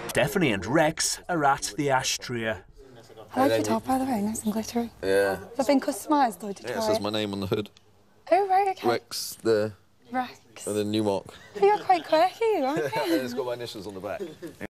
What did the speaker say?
Stephanie and Rex are at the ashtray. I like your top, by the way, nice and glittery. Yeah. Has it been customised, or did you Yeah, try it says my name on the hood. Oh, right, OK. Rex, there. Rex. And then Newmark. You're quite quirky, aren't you? And it's got my initials on the back.